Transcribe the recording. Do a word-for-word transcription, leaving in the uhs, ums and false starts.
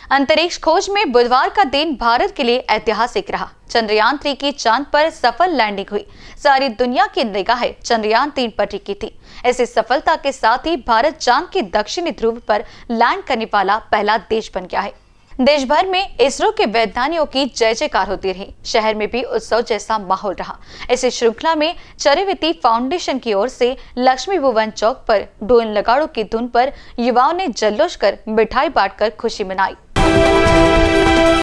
अंतरिक्ष खोज में बुधवार का दिन भारत के लिए ऐतिहासिक रहा। चंद्रयान तीन की चांद पर सफल लैंडिंग हुई। सारी दुनिया की निगाहें चंद्रयान तीन पर टिकी थी। ऐसी सफलता के साथ ही भारत चांद के दक्षिणी ध्रुव पर लैंड करने वाला पहला देश बन गया है। देश भर में इसरो के वैज्ञानिकों की जय जयकार होती रही। शहर में भी उत्सव जैसा माहौल रहा। इसी श्रृंखला में चरैवेति फाउंडेशन की ओर से लक्ष्मी भुवन चौक पर ढोल नगाड़ों की धुन पर युवाओं ने जल्लोष कर मिठाई बांटकर खुशी मनाई।